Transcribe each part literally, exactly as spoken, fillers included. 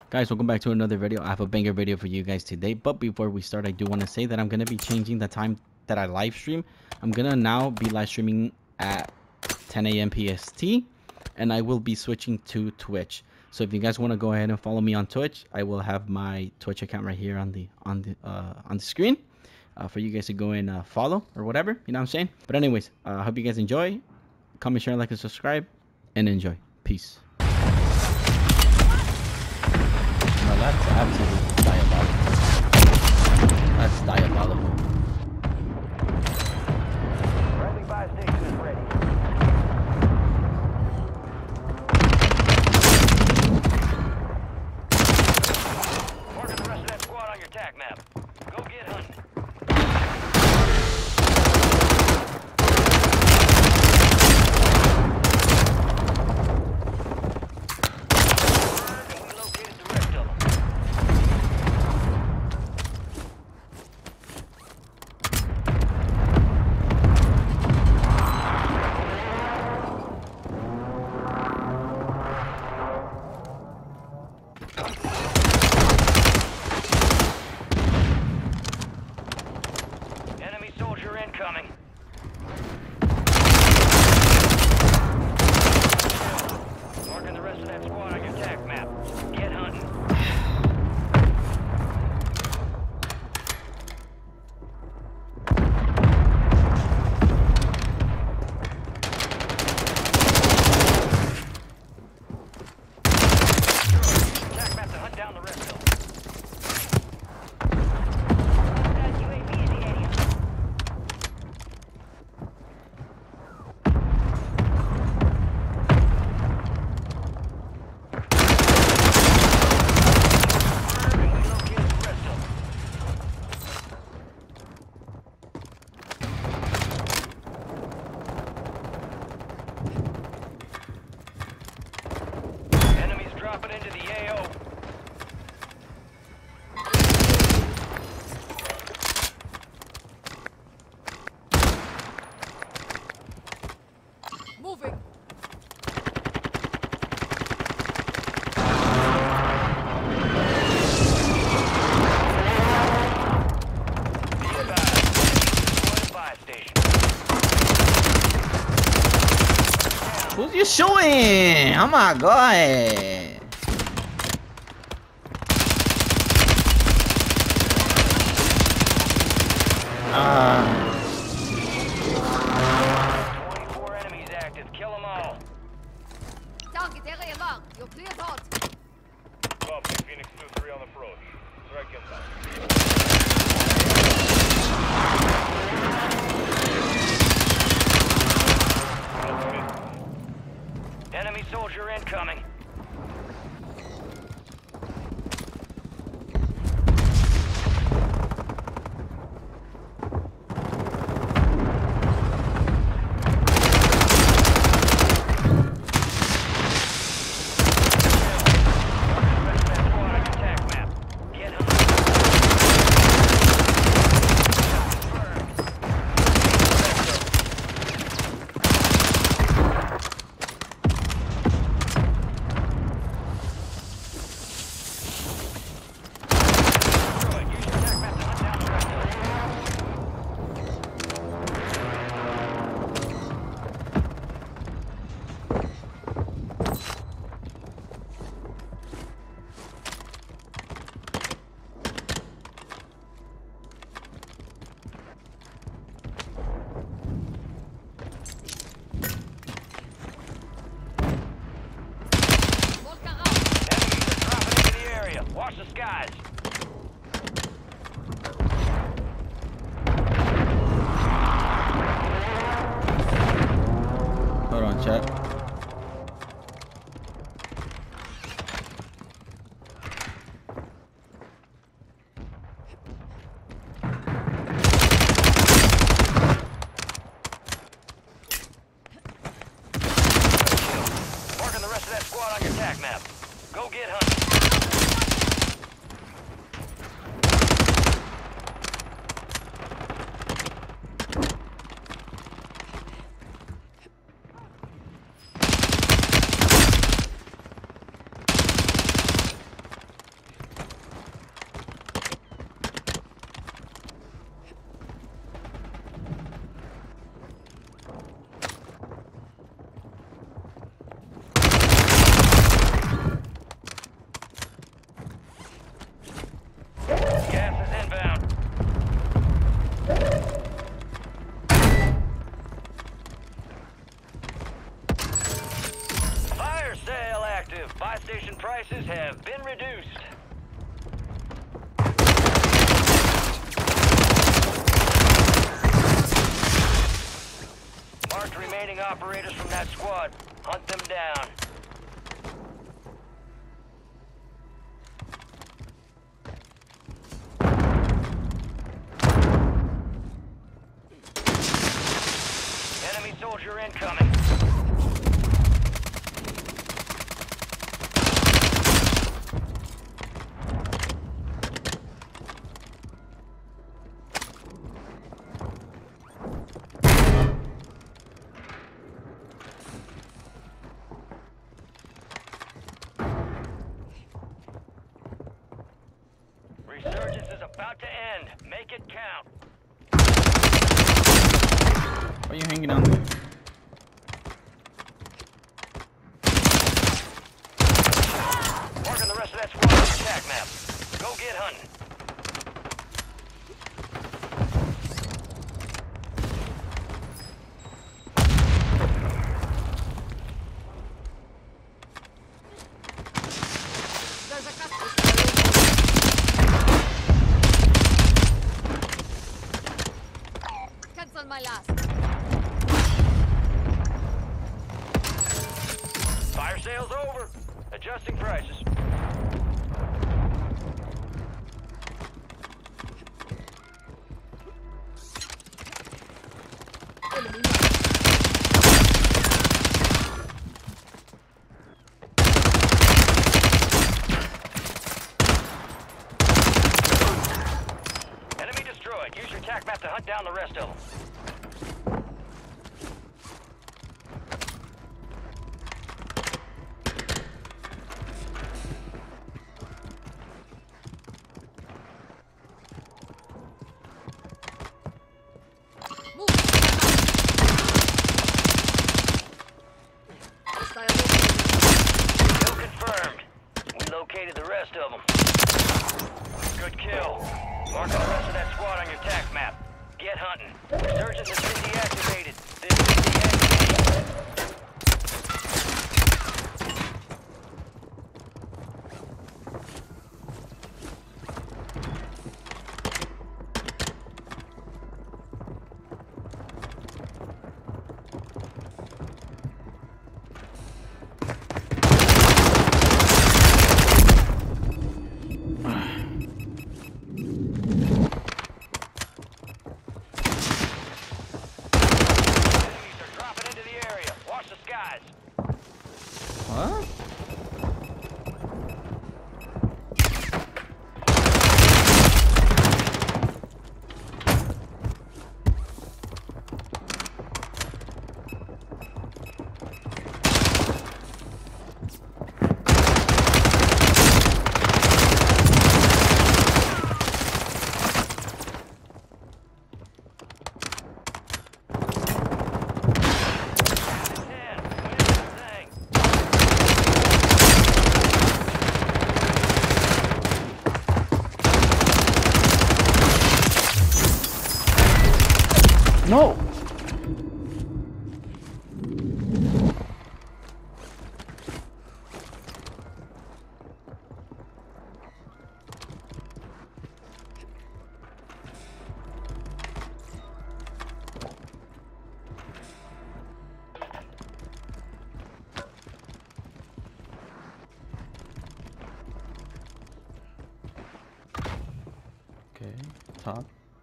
Guys, welcome back to another video. I have a banger video for you guys today, but before we start, I do want to say that I'm going to be changing the time that I live stream. I'm going to now be live streaming at ten A M P S T, and I will be switching to Twitch. So if you guys want to go ahead and follow me on Twitch, I will have my Twitch account right here on the on the uh, on the screen uh, for you guys to go and uh, follow or whatever, you know what I'm saying? But anyways, I uh, hope you guys enjoy. Comment, share, like, and subscribe, and enjoy. Peace. No, that's absolutely diabolical. That's diabolical. Friendly buy station is ready. Marking the rest of that squad on your tac map. Go get hunting. Enemy soldier incoming. Marking the rest of that squad on your tac map. Get hunting. Tac map to hunt down the rest of them. Enemies dropping into the A O. Moving. Be advised. Deploy to buy station. Who's you shooting? Oh my god. Ah. twenty-four enemies active. Kill them all. Target area long. You're clear hot. Copy. Phoenix two three on approach. Strike inbound. Enemy soldier incoming. Watch the skies. Hold on, chat. Marking the rest of that squad on your tac map. Go get hunting. reduced. Marked remaining operators from that squad. Hunt them down. Enemy soldier incoming. Resurgence is about to end. Make it count. Why are you hanging on there? Marking the rest of that squad on the attack map. Go get hunting. There's a customer. Cancel my last. Fire sale's over. Adjusting prices. Enemy destroyed. Use your attack map to hunt down the rest of them. Move. Hostile Kill confirmed. We located the rest of them. Good kill. Marking the rest of that squad on your attack map. Get hunting. Resurgence has been deactivated. This is deactivated. Enemies are dropping into the area. Watch the skies. What? ten. Win this thing. No! Okay, top.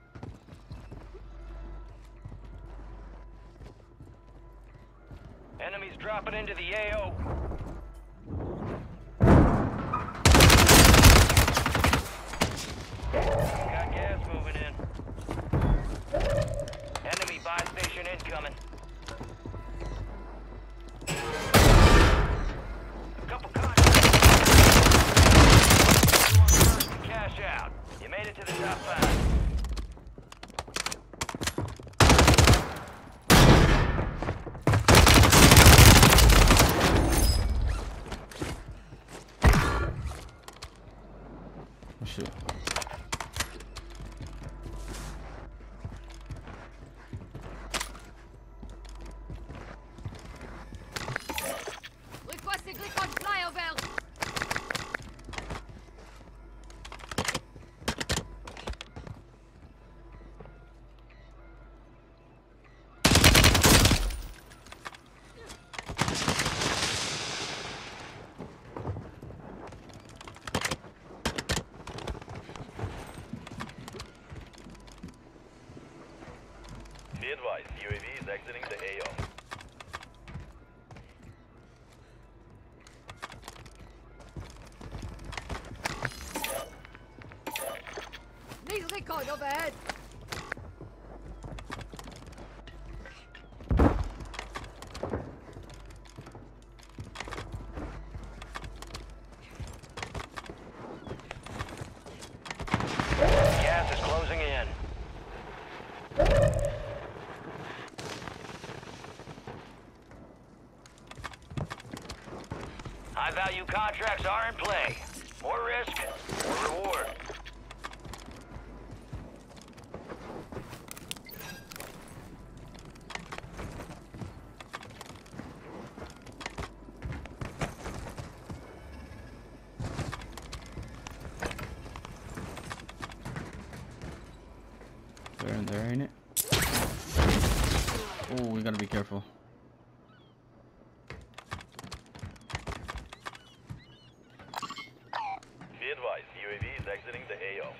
Enemies dropping into the A O. Got gas moving in. Enemy buy station incoming. A couple contacts. First to cash out. You made it to the top five. Oh, shit. Requesting recon flyover. Be advised, U A V is exiting the A O. Need recon overhead. Gas is closing in. High-value contracts are in play. More risk, more reward. They're in there, ain't it? Oh, we gotta be careful. Be advised, U A V is exiting the A O.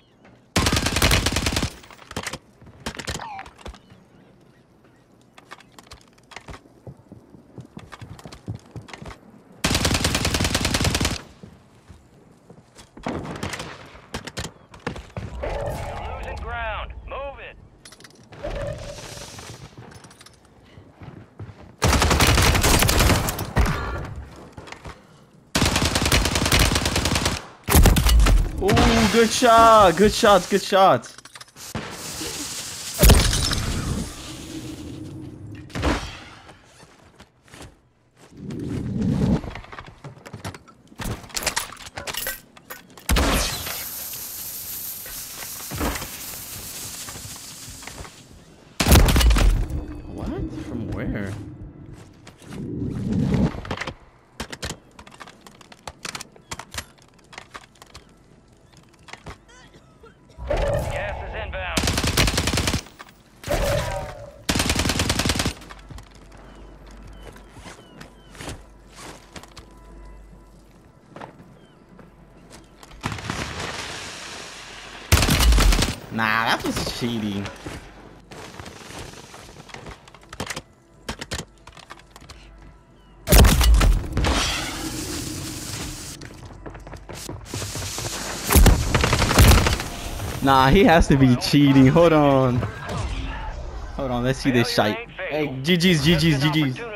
You're losing ground. Move it. Oh, good shot, good shots, good shots. What? From where? Gas is inbound. Nah, that was cheating. Nah, he has to be cheating. Hold on. Hold on, let's see this shite. Hey, G G's, G G's, G G's.